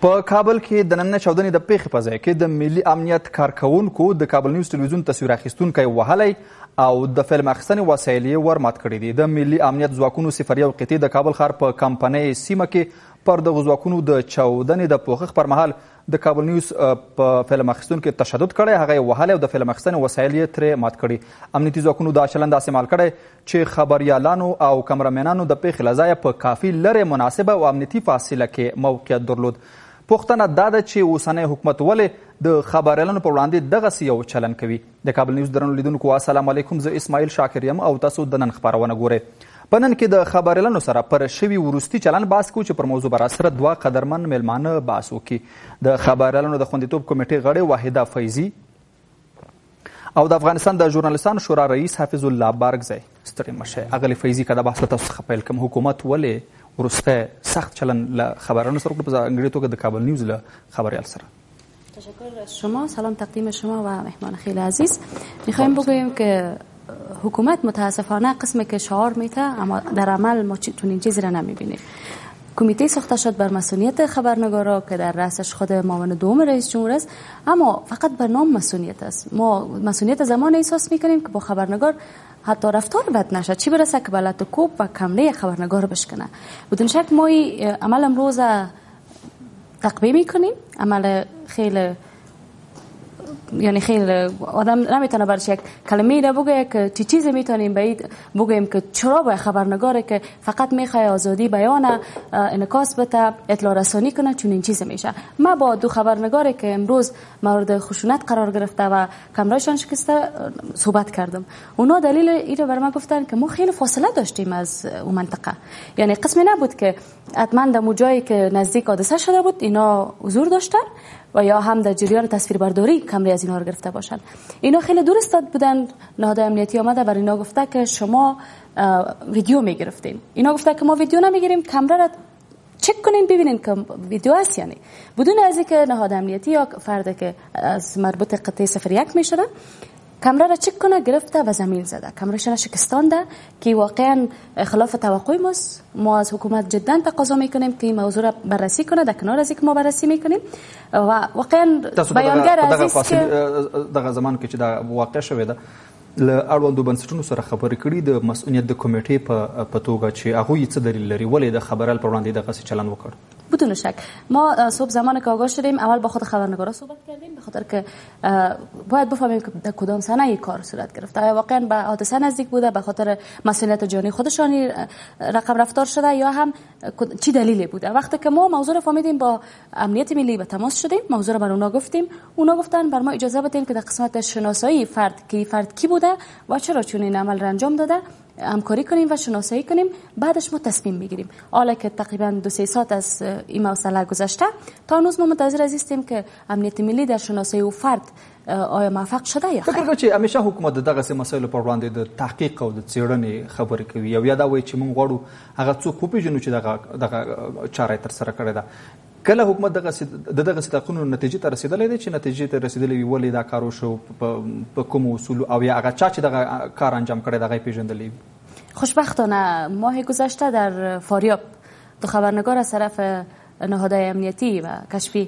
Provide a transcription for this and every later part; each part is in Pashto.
په کابل کې د نن چاودنې د پیښې په ځای کې د ملي امنیت کارکوونکو د کابل نیوز ټلویزیون تصویر اخیستونکی وهلی او د فلم اخیستنې وسایل یې ورمات کړي دي. د ملي امنیت ځواکونو صفریه قطعې د کابل ښار په کمپنۍ سیمه کې پر دغو ځواکونو د چاودنې د پوښښ پر مهال د کابل نیوز په فلم اخیستونکو تشدد کړی، هغه یې وهلی او د فلم اخیستنې وسایل یې ترې مات کړي. امنیتي ځواکونو دا چلند داسې مال کړی چې خبریالانو او کمرمنانو د پیښې له ځایه په کافي لرې مناسبه او امنیتي فاصله کې موقعیت درلود. پوښتنه دا ده چې اوسنی حکومت ولې د خبریالانو پر وړاندې دغسې یو چلن کوي. د کابل نیوز درنو لیدونکو السلام علیکم، زه اسماعیل شاکر یم او تاسو د نن خپرونه ګورئ. په نن کې د خبریالانو سره پر شوي وروستي چلن بحث کوو چې پر موضوع به راسره دوه قدرمن میلمانه بحث وکړي. د خبریالانو د خوندیتوب کمیټې غړې واحده فیضي او د افغانستان د ژورنالیستانو شورا رئیس حافظ الله بارګزی. ستړي مه شئ. اغلې فیضي که دا بحث له تاسو څخه پیل کړم، حکومت ولې وروسته سخت چلن له خبریالانو سره وکړه، په ځانګړې توګه د کابل نیوز له خبریال سره؟ تشکر از شما. سلام تقدیم شما و مهمان خیلی عزیز. میخوایم بگوییم که حکومت متاسفانه قسمی که شعار میته اما در عمل ما چنین چیزی را نمیبینیم. کمیته ساخته شد بر مسئولیت خبرنگارا که در رأسش خود معاون دوم رئیس جمهور است، اما فقط بر نام مسئولیت است. ما مسئولیت زمان احساس میکنیم که با خبرنگار حتی رفتار بد نشد، چی برسه که بلت و کوب و کمره خبرنگار بشکنه. بدون شک ما عمل امروز تقویه میکنیم. عمل خیلی یعنی خیلی آدم نمیتونه برش یک کلمه را بگه که چی چیزی میتونیم باید بگوییم که چرا باید خبرنگاره که فقط میخواه آزادی بیان انعکاس بده، اطلاع رسانی کنه، چون این چیز میشه. ما با دو خبرنگاری که امروز مورد خشونت قرار گرفته و کمرایشان شکسته صحبت کردم. اونا دلیل اینو بر ما گفتن که ما خیلی فاصله داشتیم از اون منطقه، یعنی قسمی نبود که حتما در جایی که نزدیک حادثه شده بود اینا حضور داشتن و یا هم در جریان تصویربرداری کمری از اینا رو گرفته باشند. اینا خیلی دور استاد بودن. نهادهای امنیتی آمده بر اینا گفته که شما ویدیو میگرفتین. اینا گفته که ما ویدیو نمیگیریم، کمره را چک کنین ببینین که ویدیو است یعنی. بدون از اینکه نهاد امنیتی یا فردی که از مربوط قطعه 01 میشده کمره را چک کنه گرفته و زمین زده، کمرهشان شکستانده که واقعا خلاف توقع ماست. ما از حکومت جدا تقاضا میکنیم که این موضوع را بررسی کنه، در کنار از اینکه ما بررسی میکنیم و واقعا بیانگر عزیز که دغه زمان کې چې دا واقع شوې ده له اړوندو بنسټونو سره خبرې کړي د مسؤلیت د کمیټې په توګه چې هغوی څه دلیل لري ولې د خبریال پر وړاندې دغسې چلن وکړ؟ بدون شک ما صبح زمان که آگاه شدیم اول با خود خبرنگارا صحبت کردیم، به خاطر که باید بفهمیم که در کدام سنه این کار صورت گرفته. آیا واقعا به حادثه نزدیک بوده، به خاطر مسئولیت جانی خودشانی رقم رفتار شده یا هم چی دلیلی بوده؟ وقتی که ما موضوع رو فهمیدیم با امنیت ملی به تماس شدیم، موضوع رو بر اونا گفتیم، اونا گفتن بر ما اجازه بدین که در قسمت شناسایی فرد کی بوده و چرا چون این عمل را انجام داده همکاری کنیم و شناسایی کنیم، بعدش ما تصمیم میگیریم. حالا که تقریبا 2-3 ساعت از این مسئله گذشته تا هنوز ما منتظر هستیم که امنیت ملی در شناسایی و فرد آیا موفق شده یا خیر. فکر کوم چې همیشه حکومت دغه سه مسایلو پر وړاندې د تحقیق او د څېړنې خبرې کوي او یا دا وایي چې موږ غواړو هغه څوک وپېژنو چې دغه چاره تر سره کړې ده. کله حکومت دغه تحقیقونو نتیجې ته رسیدلی دی چې نتیجې ته رسیدلی وي ولې دا کار وشو، په کومو اصولو او یا هغه چا چې دغه کار انجام کړی دغه یې پېژندلی؟ خوشبختانه ماه گذشته در فاریاب دو خبرنگار از طرف نهادهای امنیتی و کشفی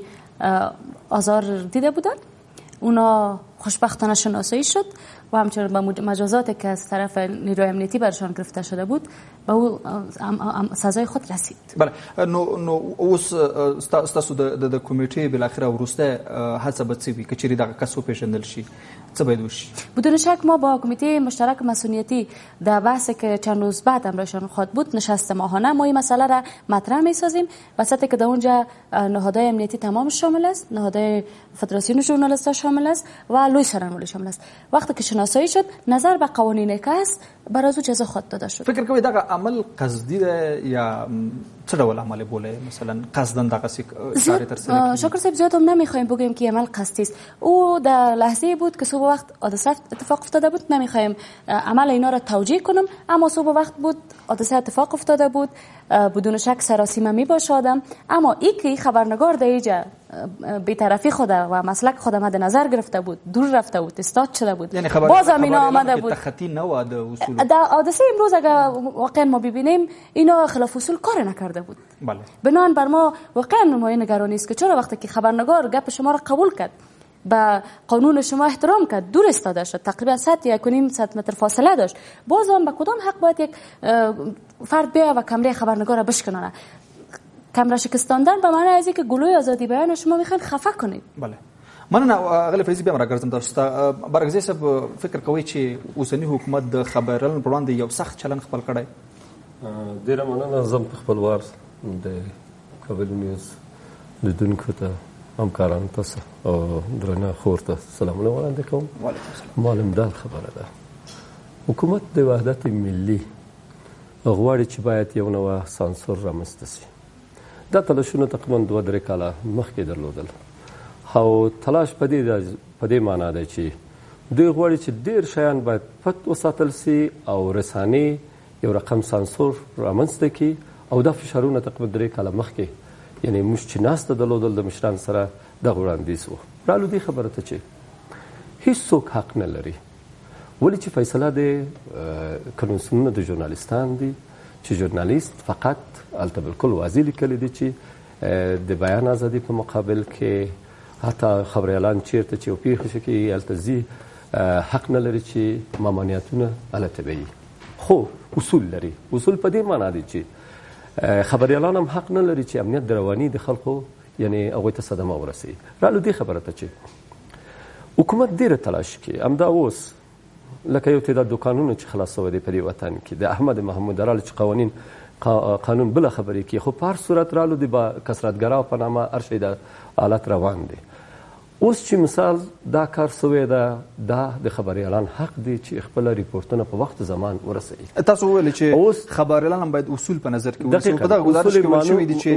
آزار دیده بودند. اونا خوشبختانه شناسایی شد و همچنین با مجازاتی که از طرف نیروی امنیتی برشان گرفته شده بود به او سزای خود رسید. بله نو اوس ستاسو د کمیټې بالاخره وروسته هڅه به څه وي که چیرې دغه کس وپېژندل شي څه باید وشي؟ بدون شک ما با کمیته مشترک مسئولیتی در بحثی که چند روز بعد امرشان خواهد بود نشست ماهانه ما این مسئله را مطرح می‌سازیم، وسطی که در اونجا نهادهای امنیتی تمام شامل است، نهادهای فدراسیون ژورنالیست‌ها شامل است و لوی سرانولی شامل است. وقتی که شناسایی شد نظر به قوانین که است برای او جزا خود داده شد. فکر کوي دغه عمل قصدي ده یا څه ډول عمل بوله مثلا قصداً دغه کاری تر سره؟ شکر صاحب زیاد هم نمیخوایم بگیم که عمل قصدی است. او در لحظه بود که صبح وقت حادثه اتفاق افتاده بود، نمیخوایم عمل اینا را توجیه کنم، اما صبح وقت بود حادثه اتفاق افتاده بود، بدون شک سراسیمه می باشه آدم. اما این که خبرنگار در اینجا بی‌طرفی خود و مسلک خود مد نظر گرفته بود، دور رفته بود، استاد شده بود. یعنی باز هم اینا آمده بود تخطی نواد اصول در حادثه امروز اگر واقعا ما ببینیم اینا خلاف اصول کار نکرده بود. بله. بنان بر ما واقعا مایه نگرانی است که چرا وقتی که خبرنگار گپ شما را قبول کرد، به قانون شما احترام کرد، دور ایستاده شد، تقریبا 100 متر فاصله داشت، باز هم به کدام حق باید یک فرد بیا و کمره خبرنگار را بشکنانه؟ کمره شکستاندن به معنی از اینکه گلوی آزادی بیان شما میخواین خفه کنید. بله. مننه اغلی فیضي بیا راګرځم تاسو ته. برګزی صاحب فکر کوي چې اوسنی حکومت د خبريالانو پر وړاندې یو سخت چلن خپل کړی؟ ډیره مننه. زم په خپل وار د کابل نیوز لیدونکو ته همکارانو تاسو او درنه خور ته سلامونه وړاندې کوم. معلوم دا خبره ده حکومت د وحدت ملي غواړي چې باید یو نوع سانسور رامنځته شي. دا تلاشونه تقریبا 2-3 کاله مخکې درلودل او تلاش په دې معنا ده چې دوی غواړي چې ډېر شیان باید پټ وساتل سي او رسانې یو رقم سانسور رامنځته کړي او دا فشارونه تقریبا 3 کاله مخکې یعنی موږ چې ناسته درلودل د مشرانو سره دغه وړاندیز و. رالو دې خبره ته چې هیڅوک حق نه لري ولې چې فیصله د کنوانسیونونه د ژورنالیستان دي چې ژورنالیست فقط هلته بالکل واضح لیکلی دي چې د بیان ازادي په مقابل کې حتی خبریالان چیرته چې یو پیښه شي هلته ځي حق نه لري چې ممانعتونه هلته وي. خو اصول لري. اصول په دې معنا دي چې خبریالان هم حق نه لري چې امنیت د رواني د خلکو یعنی هغوی ته صدمه ورسوي. رالو دې خبره ته چې حکومت ډېره تلاش کوي همدا اوس لکه یو تعداد دوکانونه چې خلاص شوی دی په دې وطن کې د احمد محمود رالو چې قانون بله خبرې کوي خو په هر صورت رالو د با کثرتګراو په نامه هر شی د حالت روان دی. اوس چې مثال دا کار شوی ده دا د خبریالان حق دی چې خپل ریپورتونه په وخت زمان ورسوي. تاسو ویل چې اوس خبریالان باید اصول په نظر کې ونیسي. په دغه گزارش کې ویل شوی دی چې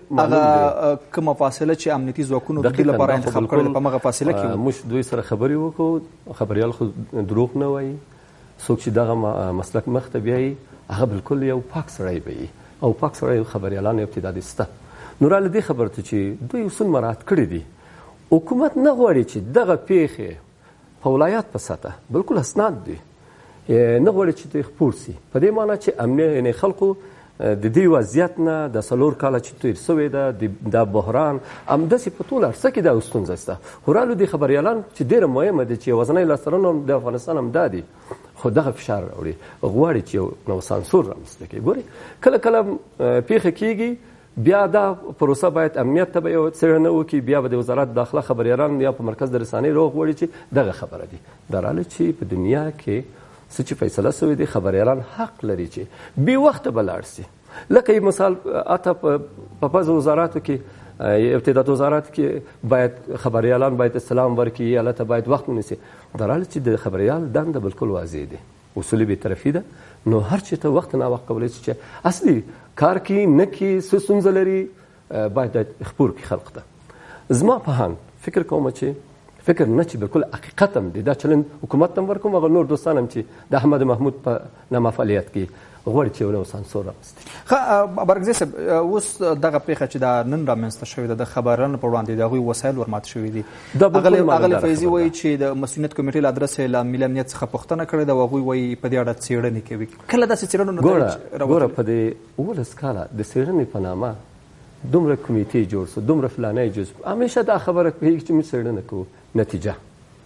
هغه کومه فاصله چې امنیتي ځواکونو د دې لپاره انتخاب کړل په هغه فاصله کې موږ دوی سره خبرې وکړو. خبریال خو دروغ نه وایي. څوک چې دغه مسلک مخ ته بیایي هغه بالکل یو پاک سړی وي او پاک سړی خبریالان ابتدادي سته. نو راله دې خبره ته چې دوی اصول مراعات کړي دي. حکومت نه غواړي چې دغه پیښې په ولایت په سطح بالکل اسناد دي نه غواړي چې دوی خپور سي په دې معنی چې امنیت خلکو د دې وضعیت نه د 4 کاله چې تیر شوی ده د بحران همداسې په ټوله عرصه کې دا ستونزه شته. خو رالو دې خبریالان چې ډېره مهمه ده چې یوازینی لاسته د افغانستان هم دا دي خو دغه فشار راوړي غواړي چې یو نو سانسور رامنځته کړي. ګوري کله کله پیښه کیږي بیا دا پروسه باید امنیت ته به یو څېړنه وکړي بیا به د وزارت داخله خبریالان یا په مرکز د رسانۍ روغ غواړي چې دغه خبره دي. دا راله چې په دنیا کې څه چې فیصله شوې دي خبریالان حق لري چې بې وخته به لاړ شي. لکه مثال اته په بعضو وزاراتو کې ابتداد وزارت کې باید خبریالان باید استلام ورکړي هلته باید وخت ونیسي. دا راله چې د خبریال دنده بالکل واضح دی اصولي بېطرفي ده. نو هر چی ته وخت نه وخت کولی چې اصلي کار کې نه کې څه ستونزه لري باید خپور کړي خلق ته. زما په هان فکر کوم چې فکر نه چې بالکل حقیقت هم دی دا چلند حکومت هم ورکوم هغه نور دوستان هم چې د احمد محمود په نامه فعالیت کې غواړي چې یو سانسور رامنځته کړي. برګزی صاحب اوس دغه پیښه چې دا نن رامنځته شوې ده د خبرانو پر وړاندې د هغوی وسایل ورمات شوي دي. اغلې فیضي وایي چې د مسؤلیت کمیټې له ادرسه له ملي امنیت څخه پوښتنه کړې ده او هغوی وایي په دې اړه څېړنې کوي. کله داسې څېړنو ګوره په دې 19 کاله د څېړنې په نامه دومره کمیټې جوړ شو دومره فلانی جز همیشه دا خبره کوي چې موږ څېړنه کوو نتیجه.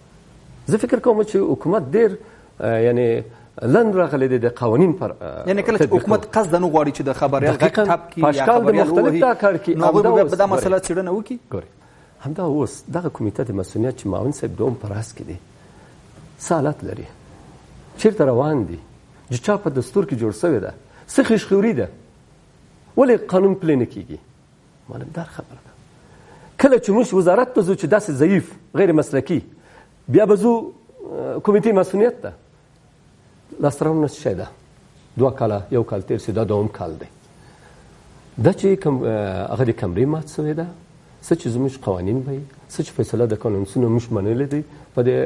زه فکر کوم چې حکومت ډېر یعنی لن راغلی دی د قوانین پر یعنی کله چې حکومت قصدا نه غواړي چې د خبریال غږ ټاپ کړي یا خبریال مختلف دا کار کوي نو هغوی به په دا مسله څېړنه وکړي. ګورې همدا اوس دغه کمیټه د مسؤلیت چې معاون صاحب دوم په راس کې دی څه حالت لري چېرته روان دي چې چا په دستور کې جوړ شوې ده څه خیشخوري ده ولې قانون پلی نه کېږي. معلومدار خبره ده کله چې موږ وزارت ته ځو چې داسې ضعیف غیر مسلکي بیا به ځو کمیټې مسؤلیت ته لاسته راوړنه څه شی ده 2 کاله 1 کال تېر شي دا 2م کال دی. دا چې هغه د کمرې مات شوې ده څه چې زموږ قوانین به وي څه چې فیصله د قانونسونو موږ منلې دي په د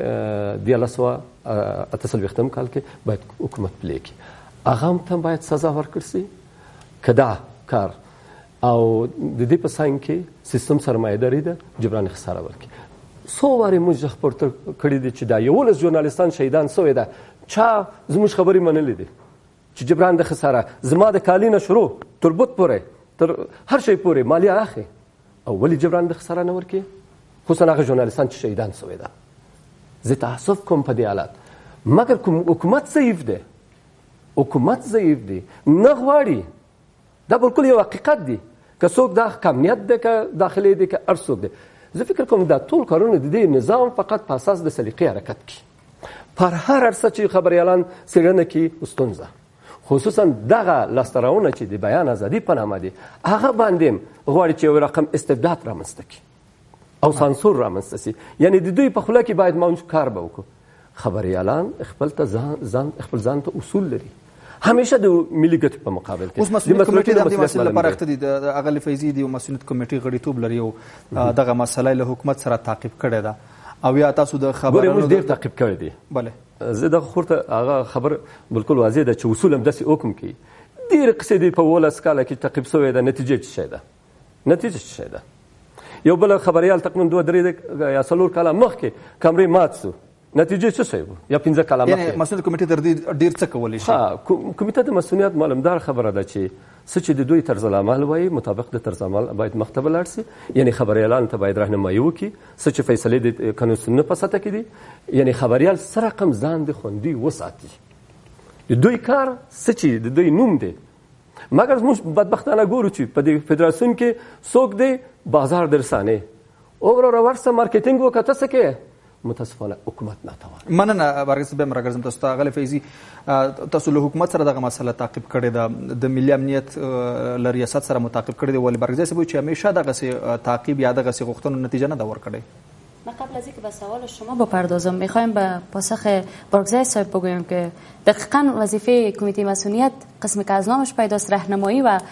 1948 کال کې باید حکومت پلی کړي. هغه هم ته باید سزا ورکړل شي که دا کار او د دې په ساين کې سیستم سرمایه‌داري ده جبران خساره ورکړي. څو وارې موږ خبرته کړي دي چې دا 11 ژورنالیستان شهیدان شوي ده. چا زموږ خبرې منلې دي چې جبران د خساره زما د کالینه شروع تر بوت پورې تر هر شي پورې مالیه اخلي او ولی جبران د خساره نه ورکړي؟ خصوصا هغه ژورنالیستان چې شهیدان شوي ده. زه تاسف کوم په دې حالت، مګر کوم حکومت ضعیف دی، حکومت ضعیف دی، نه غواړي. دا بالکل یو حقیقت دی. که څوک دا امنیت دی که داخلي دی که هر څوک دی، زه فکر کوم دا ټول کارونه د دې نظام فقط په اساس د سلیقې حرکت کوي. پر هر ارڅه چې خبریالان څېړنه کوي ستونزه، خصوصا دغه لاسته راوړنه چې د بیان ازادي په نامه دی، هغه باندې غواړي چې یو رقم استبداد رامنځته کړي او سانسور رامنځته شي. یعنی د دوی په خوله کې باید موږ کار به وکړو. خبریالان خپل ځان ته اصول لري، همیشه د ملي ګټو په مقابل کې. اوس مسؤلیت کمیټې د دې مسلې لپاره اخته دي. د اغلی فیضي دی مسؤلیت کمیټې غړیتوب لري او دغه مسله له حکومت سره تعقیب کړی ده او یا تاسو د خبرونو ډیر تعقیب کړی دی. بله زه د خورته هغه خبر بالکل واضح ده چې اصول هم داسې حکم کوي. ډېرې قصې دي په 11 کاله کې تعقیب شوې ده. نتیجه څه شی ده؟ نتیجه څه شی ده؟ یو بل خبریال تقریبا 2-3 یا 4 کاله مخکې کمرې مات شو، نتیجه څه شی وو؟ یا 15 کاله مخکې. یعنې مسؤلیت کمیټې تر دې ډېر څه کولی شي؟ کمیټه د مسؤلیت معلومدار خبره ده چې څه چې د دوی طرز العمل وایي مطابق د طرز عمل باید مخ ته ولاړ شي. یعنې خبریالانو ته باید راهنمایي وکړي څه چې فیصلې د قانون په سطح کې دي. یعنې خبریال څه رقم ځان د خوندي وساتي. د دوی کار څه چې د دوی نوم دی. مګر موږ بدبختانه ګورو چې په دې فدراسیون کې څوک دی بازار د رسانې او ورسه مارکیټینګ وکړه څه کوي. متاسفانه حکومت ناتوان. مننه بارګس به راګرځم تاسو ته. غلی فیضي، تاسو له حکومت سره دغه مسله تعقیب کړې ده، د ملي امنیت له ریاست سره متعاقب کړې ده، ولې بارګزی صاحب چې همیشه دغسې تعقیب یا دغسې غوښتنو نتیجه نه ده ورکړې؟ من قبل از اینکه به سوال شما بپردازم میخوایم به پاسخ بارگزای صاحب بگویم که دقیقاً وظیفه کمیته مسئولیت قسمی که از نامش پیداست راهنمایی و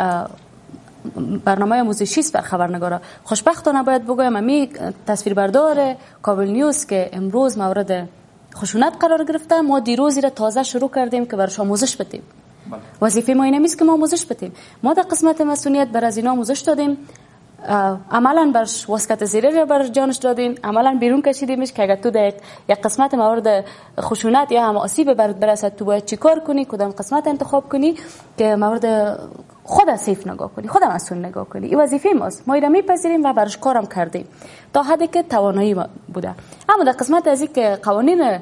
برنامه آموزشی است بر خبرنگارا. خوشبختانه باید بگویم امی تصویربردار کابل نیوز که امروز مورد خشونت قرار گرفته، ما دیروزی را تازه شروع کردیم که برش آموزش بدیم. وظیفه ما این نیست که ما آموزش بدیم. ما در قسمت مسئولیت بر از اینا آموزش دادیم، عملا برش واسکت زیره را بر جانش دادیم، عملا بیرون کشیدیمش که اگر تو در یک قسمت مورد خشونت یا هم آسیب برسد تو باید چیکار کنی، کدام قسمت انتخاب کنی که مورد خود سیف نگاه کنی، خود مسئول نگاه کنی. این وظیفه ماست، ما اینا میپذیریم و برش کارم کردیم تا حدی که توانایی بوده. اما در قسمت از این که قوانین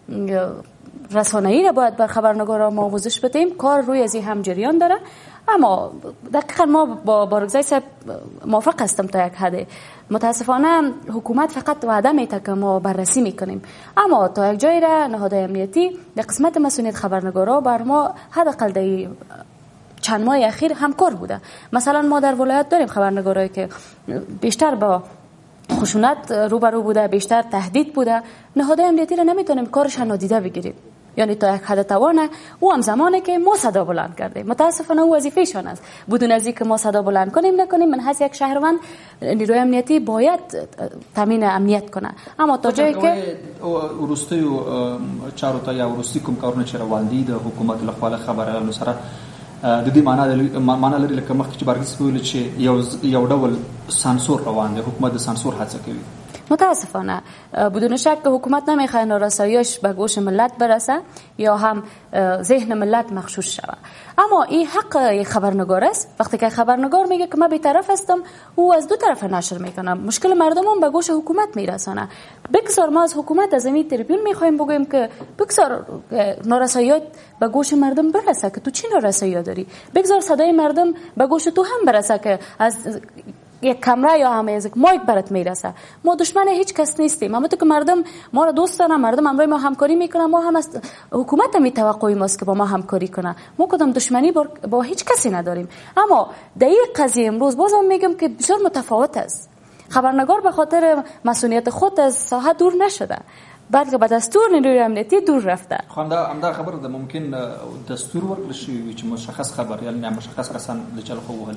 رسانه‌ای را باید بر خبرنگارا ما آموزش بدیم، کار روی از این هم جریان داره. اما دقیقا ما با بارگزای صاحب موافق هستم تا یک حد. متاسفانه حکومت فقط وعده میده که ما بررسی میکنیم، اما تا یک جایی را نهادهای امنیتی در قسمت مسئولیت خبرنگارا بر ما حداقل در چند ماه اخیر همکار بوده. مثلا ما در ولایت داریم خبرنگارایی که بیشتر با خشونت روبرو بوده، بیشتر تهدید بوده. نهادهای امنیتی را نمیتونیم کارش نادیده بگیریم، یعنی تا یک حد توانه. او هم زمانی که ما صدا بلند کردیم، متاسفانه او وظیفه‌شان است. بدون از اینکه ما صدا بلند کنیم نکنیم، من حیث یک شهروند نیروی امنیتی باید تامین امنیت کنه. اما تا جایی که ورستي چارو ته یا ورستي کوم کارونه چې روان دي د حکومت له خوا خبرانو سره د دې معنا لري لکه مخکې چې بارګس ویل چې یو ډول سانسور روان دی، حکومت د سانسور هڅه کوي. متاسفانه بدون شک که حکومت نمیخواد نارساییش به گوش ملت برسه یا هم ذهن ملت مغشوش شود. اما این حق خبرنگار است. وقتی که خبرنگار میگه که من بی‌طرف هستم، او از دو طرف نشر میکنه، مشکل مردم هم به گوش حکومت میرسانه. بگذار ما از حکومت از این تریبیون میخوایم بگویم که بگذار نارساییات به گوش مردم برسه که تو چی نارسایی داری، بگذار صدای مردم به گوش تو هم برسه که از یک کامرا یا هم از یک مایک برات میرسه. ما دشمن هیچ کس نیستیم، اما تو که مردم ما را دوست دارن، مردم همراه ما همکاری میکنن، ما هم از حکومت هم توقعی ماست که با ما همکاری کنه. ما کدام دشمنی با هیچ کسی نداریم. اما در این قضیه امروز بازم میگم که بسیار متفاوت است. خبرنگار به خاطر مسئولیت خود از ساحه دور نشده، بلکه به دستور نیروی امنیتی دور رفته. همدا خبره ده ممکن دستور ورکړل شي چې مشخص خبر یا مشخص رسن د چل خو وهل شي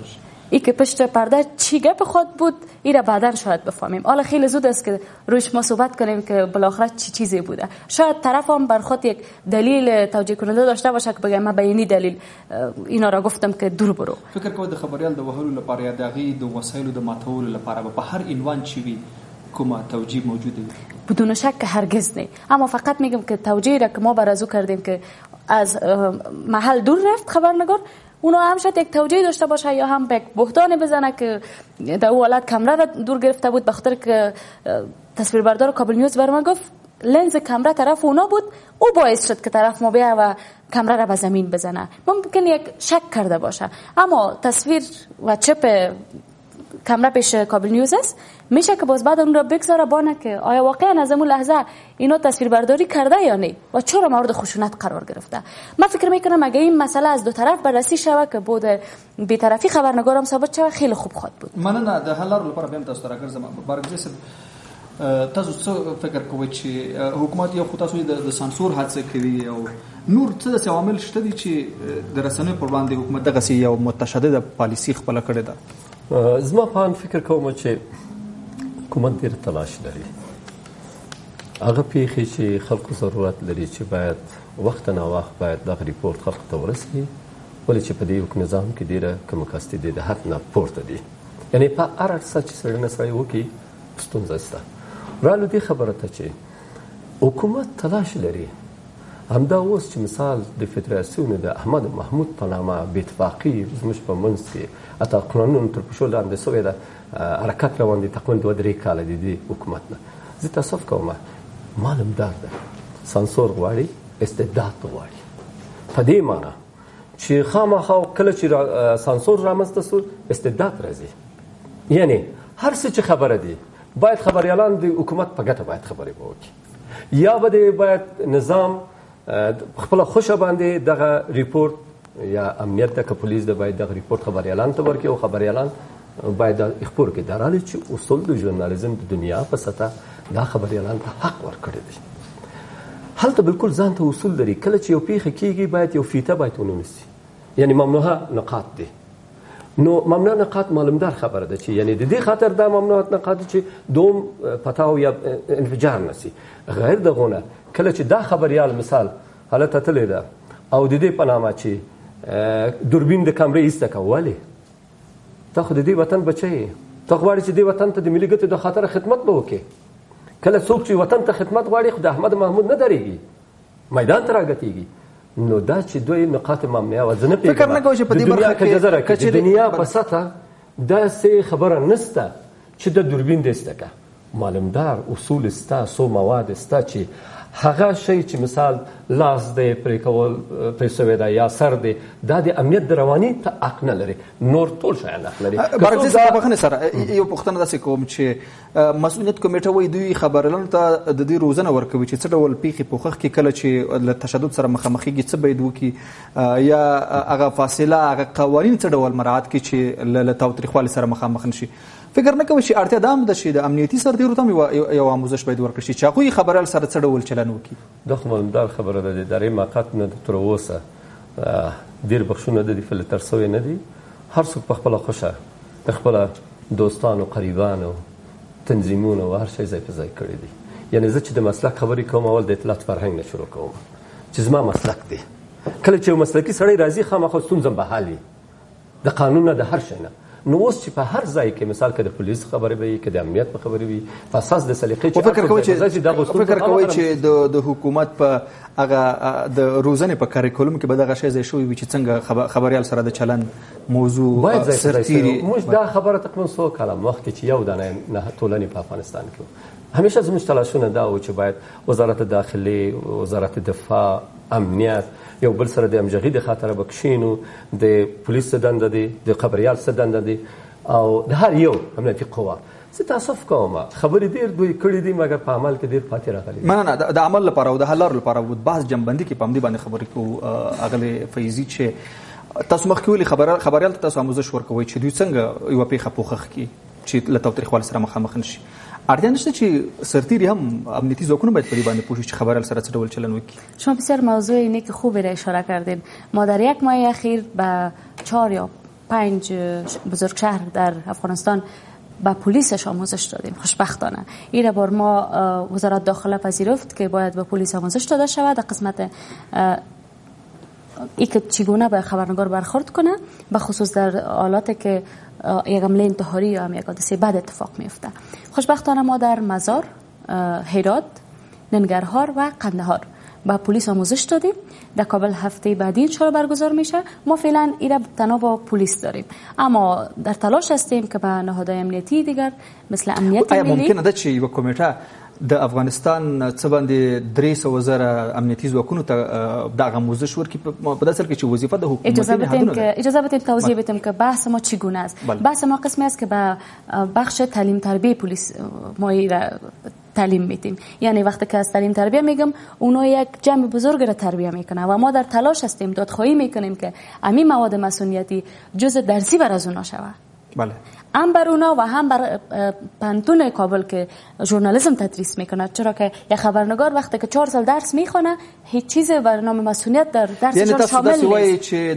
ای که پشت پرده چی گپ خود بود ای را بعداً شاید بفهمیم. حالا خیلی زود است که روش ما صحبت کنیم که بالاخره چی چیزی بوده. شاید طرف هم بر خود یک دلیل توجیه کننده داشته باشه که بگه من به این دلیل اینا را گفتم که دور برو. فکر کوم د خبريال د وهلو لپاره یا د غي د وسایلو د ماتولو لپاره په هر عنوان چی وي کومه توجیه موجوده؟ بدون شک هرگز نه. اما فقط میگم که توجیه را که ما برازو کردیم که از محل دور رفت خبرنگار، اونا هم شاید یک توجیه داشته باشه یا هم یک بهتان بزنه که در اون حالت کامرا را دور گرفته بود، بخاطر که تصویربردار کابل نیوز بر من گفت لنز کامرا طرف اونا بود، او باعث شد که طرف ما بیا و کامرا را به زمین بزنه. ممکن یک شک کرده باشه، اما تصویر و چپ کامرا پیش کابل نیوز است، میشه که باز بعد اون را بگذاره بانه که آیا واقعا از اون لحظه اینا تصویر برداری کرده یا نه و چرا مورد خشونت قرار گرفته. من فکر میکنم اگه این مسئله از دو طرف بررسی شوه که بود بی‌طرفی خبرنگارم ثابت شوه خیلی خوب خواهد بود. مننه. د حل لپاره بیا تاسو راګرځم. بارګزي تاسو څه فکر کوئ چې حکومت یو خو تاسو د سانسور هڅه کوي او نور څه د عوامل شته دي چې د رسنیو پر وړاندې حکومت دغه یو متشدده پالیسي خپل کړې ده؟ زما په فکر کوم چې حکومت ډېر تلاش لري. هغه پیښې چې خلکو ضرورت لري چې باید وخت نه وخت باید دغه ریپورت خلکو ته ورسوي، ولې چې په دې یو نظام کې ډېره کمکاستې دي د حد نه پورته دي. یعنې په هر څه چې څېړنه سړی وکړي ستونزه شته. رالو دې خبره ته چې حکومت تلاش لري. همدا اوس چې مثال د فدراسیون د احمد محمود په نامه بې اتفاقي زموږ په منځ کې حتی قانون تر پښو لاندې سوی ده، حرکت روان دي تقریبا 2-3 کاله دي د حکومت نه. زه تاسف کوم معلوم دار ده سانسور غواړي، استبداد غواړي. په دې معنی چې خامخا کله چې سانسور رامنځته شو استبداد راځي. یعنی هر څه چې خبره دي باید خبريالان د حکومت په ګټه باید خبرې وکړي، یا به باید نظام خپل خوشا باندې دغه ریپورت یا امنیت ته پولیس د باید دغه ریپورت خبريالان ته ورکړي او خبريالان باید خبر کې دراله چې اصول د ژورنالیزم د دنیا په سطح دا خبريالان ته حق ورکړي دي. هلته بالکل ځان ته اصول لري. کله چې یو پیښه کیږي باید یو فیته باید ونیسي، یعنی ممنوعه نقاط دي. نو ممنوع نقاط معلومدار خبره ده چې یعنی د دې خاطر دا ممنوع نقاط چې دوم پتاو یا انفجار نسی. غیر دغونه کله چې دا خبريال مثال حالت تللی ده او د دې په نامه چې دوربین د کیمرې ایسته کولی، ته خو د دې وطن بچی، ته غواړې چې دې وطن ته د ملي ګټو د خاطر خدمت به وکړې. کله څوک چې وطن ته خدمت غواړي خو د احمد محمود نه درېږي، میدان ته راګټېږي. نو دا چې دوی نقاط ممنوعه و زنه فکر نه کوي چې په دې برخه کې د دنیا په سطح داسې خبره نسته چې د دوربین دسته معلومدار اصول ستا سو مواد ستا چې هغه شی چې مثال لاس دی پرې کول پرې سوی دی یا سر دی دا د امنیت د رواني ته حق نه لري، نور ټول شیان حق لري. برعکس په بخښنې سره یو پوښتنه داسې کوم چې مسؤلیت کمیټه وایي دوی خبريالانو ته د دې روزنه ورکوي چې څه ډول پیښې پوښښ کې کله چې له تشدد سره مخامخېږي څه باید وکړي، یا هغه فاصله هغه قوانین څه ډول مراعات کړي چې له تاوتریخوالي سره مخامخ نشي. فکر نه کوي چې اړتیا ده هم د شي د امنیتي سرتیرو ته یو آموزش باید ورکړي شي چې هغوی خبريال سره څه ډول چلن وکړي. دا خو معلومدار خبره ده. د دې موقت نه تر اوسه ډېر بخښونه د دې فلتر سوی نه دي. هر څوک په خپله خوښه د خپله دوستانو قریبانو تنظیمونو او هر شی ځای په ځای کړی دي. یعنې زه چې د مسلک خبرې کوم اول د اطلاعات فرهنګ نه شروع کوم چې زما مسلک دی. کله چې یو مسلکي سړی راځي خامخا ستونزه به حل وي د قانون نه د هر شی نه. نو اوس چې په هر ځای کې مثال که د پولیس خبرې وي که د امنیت په خبرې وي په اساس د سلیقې چې فکر کوي چې د حکومت په هغه د روزنې په کاریکولم کې به دغه شی ځای شوی وي چې څنګه خبريال سره د چلن موضوع سرتیري. موږ دا خبره تقریبا 100 کاله مخکې چې یو دانه ټولنې په افغانستان کې همیشه زموږ تلاشونه دا و چې باید وزارت داخلي، وزارت دفاع، امنیت یو بل سره د همغږي د خاطر بکشینو د پولیس دنده دي، د خبريال دنده دي او د هر یو امنیتي قوا. زه تاسف کوم خبرې ډېر دوی کړي دي مګر په عمل کې ډېر پاتې راغلي. مننه. د عمل لپاره او د حل لارو لپاره بود بحث جنبندي کې پام دی باندې خبرې کوو. اغله فیضی چې تاسو مخکې ویلي خبريال تاسو آموزش ورکوي چې دوی څنګه یو پیښه پوښښ کړي چې له تاوتریخوالي سره مخامخ نشي. اړتیا نشته چې سرتیري هم امنیتي ځواکونه باید په دې باندې پوه شي چې خبريال سره څه ډول چلن وکړي. شما بسیار موضوع اینه که خوبی را اشاره کردین. ما در یک ماه اخیر به 4 یا 5 بزرگ شهر در افغانستان با پلیسش آموزش دادیم. خوشبختانه این بار ما وزارت داخله پذیرفت که باید به پلیس آموزش داده شود در قسمت ای که چگونه باید خبرنگار برخورد کنه، به خصوص در حالاتی که یک حمله انتحاری یا هم یک حادثه بد اتفاق میفته. خوشبختانه ما در مزار، هرات، ننگرهار و قندهار با پلیس آموزش دادیم. در کابل هفته بعدی انشاءالله برگزار میشه. ما فعلا ایرا تنها با پلیس داریم، اما در تلاش هستیم که با نهادهای امنیتی دیگر مثل امنیت ملی. ممکنه ده چې یو کمیټه د افغانستان څه باندې 300 زره امنیتي ځواکونو ته دغه آموزش ورکړي په داسې حال کې چې وظیفه د حکومت اجازه بدید توضیح بدم که بحث ما چگونه است. بحث ما قسمی است که به بخش تعلیم تربیه پلیس ما تعلیم میدیم. یعنی وقتی که از تعلیم تربیه میگم اونا یک جمع بزرگ را تربیه میکنه و ما در تلاش هستیم دادخواهی میکنیم که همین مواد مسئولیتی جزء درسی بر از اونا شود. بله. هم بر اونا و هم بر پانتون کابل که ژورنالیسم تدریس میکنه، چرا که یک خبرنگار وقتی که 4 سال درس میخونه هیچ چیز بر نام مسئولیت در درسش شامل نیست. یعنی تاسو وایي چې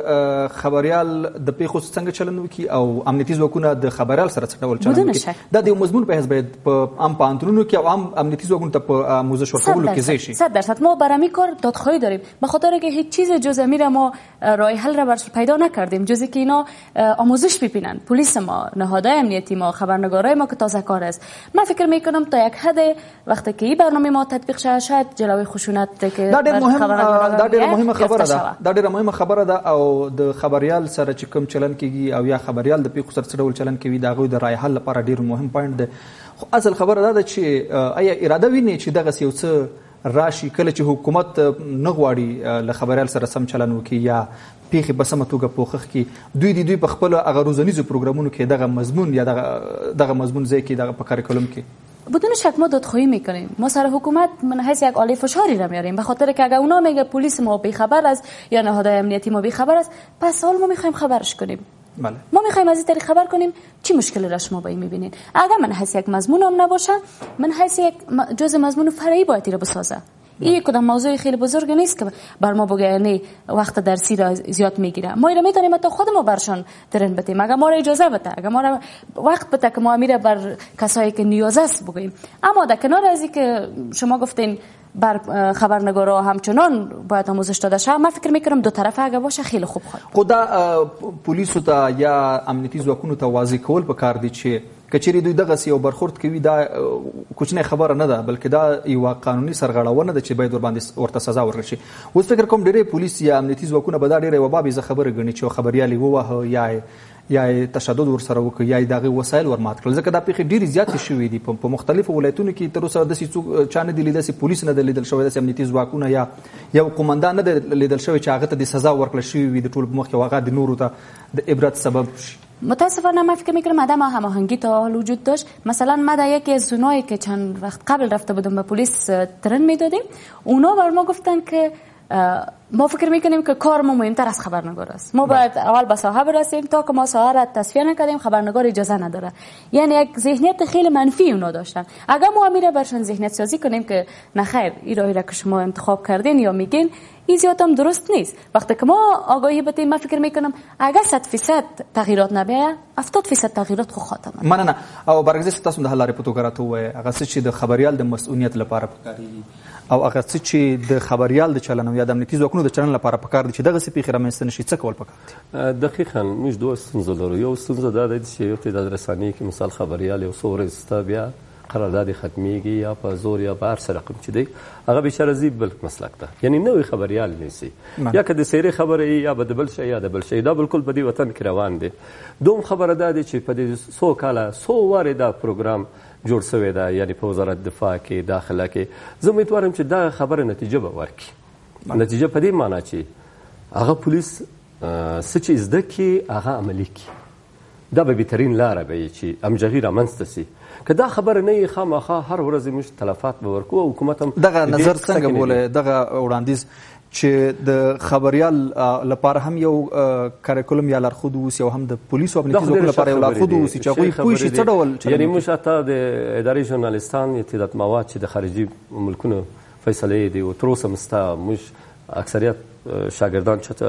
د خبريال د پیښو څنګه چلند وکي او امنیتي ځواکونه د خبريال سره څه ډول چلند وکي، دا د مضمون په حساب باید په عام پانتونونو کې او عام امنیتي ځواکونو ته په آموزش ورکولو کې ځای شي. 100% ما برای کار دادخواهی داریم، به خاطر که هیچ چیز جز امیر ما راه حل را برش پیدا نکردیم جز که اینا آموزش ببینن. پلیس ما، نهادهای امنیتی ما، خبرنگارای ما که تازه کار است. من فکر میکنم تا یک حد وقتی که این برنامه ما تطبیق شود شاید جلوی خشونت که دا ډېره مهمه خبره ده. دا ډېره مهمه خبره ده او د خبريال سره چې کوم چلن کیږي او یا خبريال د پیښو سره څه ډول چلن کوي دا غوي د رای حل لپاره ډېر مهم پوینټ ده. خو اصل خبره ده چې آیا اراده ویني چې دغه یو څه راشي کله چې حکومت نه غواړي له خبريال سره سم چلن وکړي یا پیښې په سمه توګه پوښښ کړي، دوی په خپل هغه روزنیزو پروګرامونو کې دغه مضمون یا دغه مضمون ځای کې دغه په کاریکولم کې بدون شک ما دادخواهی میکنیم. ما سر حکومت من حیث یک آله فشاری را میاریم، به خاطر که اگر اونا میگه پلیس ما بیخبر است یا نهادهای امنیتی ما بیخبر است، پس حال ما میخوایم خبرش کنیم. بله. ما میخوایم از این طریق خبر کنیم چی مشکلی را شما با این میبینید. اگر من حیث یک مضمون هم نباشه، من حیث یک جزء مضمون فرعی باید را بسازه. این کدام موضوع خیلی بزرگ نیست که بر ما بگه یعنی وقت درسی را زیاد میگیره. ما اینو میتونیم تا خود ما برشان ترن بدیم اگر ما را اجازه بده، اگر ما را وقت بده که ما میره بر کسایی که نیاز است بگیم. اما در کنار از این که شما گفتین بر خبرنگارا همچنان باید آموزش داده شه، من فکر میکنم دو طرفه اگه باشه خیلی خوب خواهد. خدا پولیسو ته یا امنیتي ځواکونو ته واضح کول پکار دي چې کچېرې دوی دغه یو برخورد کوي دا کوچنی خبره نه ده، بلکې دا یو قانوني سرغړونه ده چې باید ورته سزا ورکړل شي. اوس فکر کوم ډېری پولیس یا امنیتي ځواکونه به دا ډېره یوه بابیزه خبره ګڼي چې خبریال یې ووهه یا تشدد ورسره وکړي یا د هغې وسایل ورمات کړل، ځکه دا پیښې ډېرې زیاتې شوې دي په مختلفو ولایتونو کې. تر اوسه داسې څوک چا نه دي لیدل، داسې پولیس نه دی لیدل شوی، داسې امنیتي ځواکونه یا یو قومندان نه دی لیدل شوی چې هغه ته د سزا ورکړل شوې وي د ټولو په مخ کې او هغه د نورو ته د عبرت سبب شي. متاسفانه من فکر میکنم عدم هماهنگی تا حال وجود داشت. مثلا ما در یکی از زونایی که چند وقت قبل رفته بودم به پلیس ترن میدادیم، اونا بر ما گفتن که ما فکر میکنیم که کار ما مهمتر از خبرنگار است. ما باید اول به ساحه برسیم، تا که ما ساحه را تصفیه نکردیم خبرنگار اجازه نداره. یعنی یک ذهنیت خیلی منفی اونا داشتن. اگر ما میره برشان ذهنیت سازی کنیم که نه خیر این راهی را که شما انتخاب کردین یا میگین این زیاد هم درست نیست، وقتی که ما آگاهی بدیم من فکر میکنم اگر 100% تغییرات نبیه 70% تغییرات خو خاتمه. مننه. او برګزې تاسو د حل لارې په توګه راته ووایئ هغه څه چې د خبریال د مسؤلیت لپاره پکاري او هغه څه چې د خبریال د چلن یا د امنیتي ځواکونو د چلن لپاره پکار دي چې دغسې پیښې رامنځته نه شي، څه کول پکار دي؟ دقیقا موږ دوه ستونزه لرو. یو ستونزه دا ده چې یو تعداد رسنۍ کې مثال خبریال یو څو ورځې ستا بیا قرارداد ختمیږي یا په زور یا په هر څه رقم چې دی هغه بیچاره ځي بل مسلک ته، یعنی نوی خبریال نیسي یا که د سیرې خبره یا به د بل شی یا د بل شی. دا بالکل په دې وطن کې روان دی. دوم خبره دا دی چې په دې 100 کاله 100 وارې دا پروګرام جوړ شوی ده، یعنی په وزارت دفاع کې داخله کې. زه امیدوارم چې دا خبره نتیجه به ورکړي. نتیجه په دې معنی چې هغه پولیس څه چې زده کړي هغه عملي کړي. دا به بهترین لاره به وي چې همغږي رامنځته سي. که دا خبره نه وي خامخا هر ورځ موږ تلفات به ورکو او حکومت هم دغه نظر څنګه بوله دغه وړاندیز چې د خبریال لپاره هم یو کاریکولم یا لارښود اوسي او هم د پولیسو امنیتي ځواکونو لپاره یو لارښود اوسي چې هغوی پوه شي څه ډول یعنی موږ حتی د ادارې ژورنالیستان تعداد مواد چې د خارجي ملکونو فیصلې دي او تر اوسه مسته موږ اکثریت شاګردان چې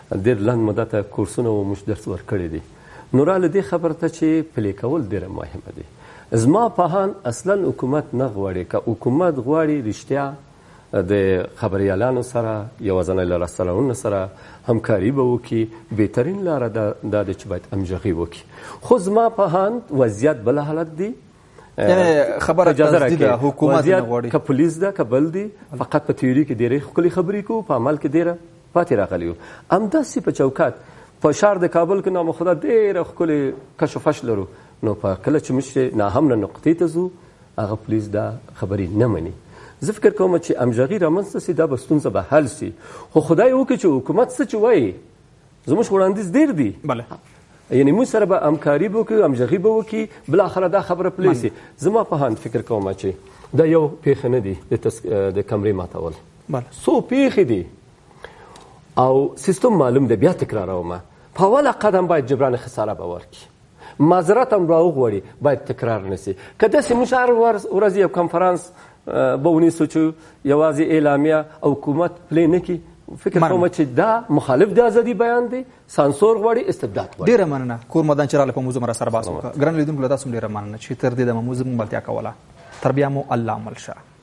ډېر لنډ مدته کورسونه و موږ درس ورکړی دي. نو راله دې خبره ته چې پلی کول ډېره مهمه دي. زما په هان اصلا حکومت نه غواړي که حکومت غواړي رښتیا د خبریالانو سره یوازینۍ له رسنیو سره همکاري به وکړي. بهترین لاره دا ده چې باید همغږي وکړي. خو زما په هان وضعیت بل حالت دی. یعنی خبره تصدیق حکومت نه غواړي که پولیس ده که بل دی فقط په تیوري کې ډېرې ښکلې خبرې کوو په عمل کې ډېره پاتې راغلي یو. همداسې په چوکات په ښار د کابل کې نامخدا ډېره ښکلې کش و فش لرو. نو په کله چې موږ ناهمه نقطې ته ځو هغه پولیس دا خبرې نه مني. زه فکر کوم چې همغږي رامنځته سي دا به ستونزه به حل سي. خو خدای وکړي چې حکومت څه چې وایي زموږ وړاندیز ډېر دي. بله یعنی موږ سره به همکاري به وکړي همغږي به وکړي بالاخره دا خبره پلی سي. زما په هان فکر کوم چې دا یو پیښه نه دي د کمرې ماتول. څو پیښې دي او سیستم معلوم دی. بیا تکرارومه په اوله قدم باید جبران خساره به ورکړي. معذرت هم راوغواړي باید تکرار نه سي. که داسې موږ هر ورځ یو کنفرانس به ونیسو چې یوازې اعلامیه او حکومت پلی نه کړي فکر کوم چې دا مخالف د ازادي بیان دی. سانسور غواړي استبداد غواړي. ډېره مننه کور مدان چې راله په موضوع سره بحث وکړه. ګران لیدونکو له تاسو ډېره مننه چې تر دې د موضوع ملتیا کوله. تر بیا مو الله مل شه.